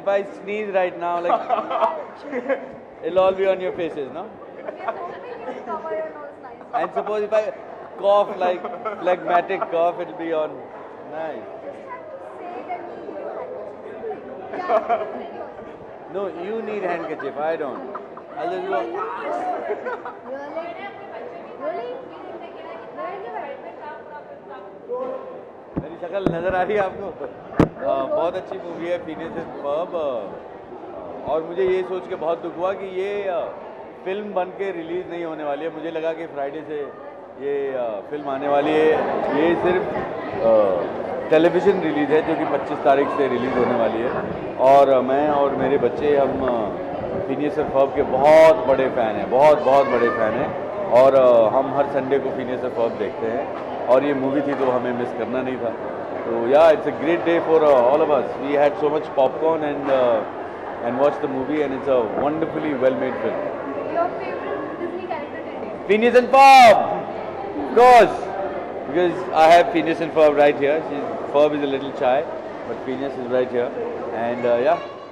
if I sneeze right now, like it'll all be on your faces, no? And suppose if I cough like phlegmatic cough, it'll be on. Nice. No, you need handkerchief. I don't. I'll just go. मेरी शक्ल नजर आ रही है आपको? बहुत अच्छी movie है Phineas and Ferb. और मुझे ये सोच के बहुत दुख हुआ कि ये फिल्म बन के रिलीज़ नहीं होने वाली है। मुझे लगा कि फ्राइडे से ये फिल्म आने वाली है। ये सिर्फ टेलीविज़न रिलीज़ है जो कि 25 तारीख से रिलीज़ होने वाली है। और मैं और मेरे बच्चे हम फिनियस एंड फर्ब के बहुत बड़े फ़ैन हैं, बहुत बड़े फ़ैन हैं। और हम हर संडे को फिनियस एंड फर्ब देखते हैं। और ये मूवी थी तो हमें मिस करना नहीं था। तो या it's a great day for all of us. We had so much popcorn and watch the movie, and it's a wonderfully well made film. Your favorite Disney character today? Phineas and Ferb! Of course! Because I have Phineas and Ferb right here. Ferb is a little shy, but Phineas is right here. And yeah.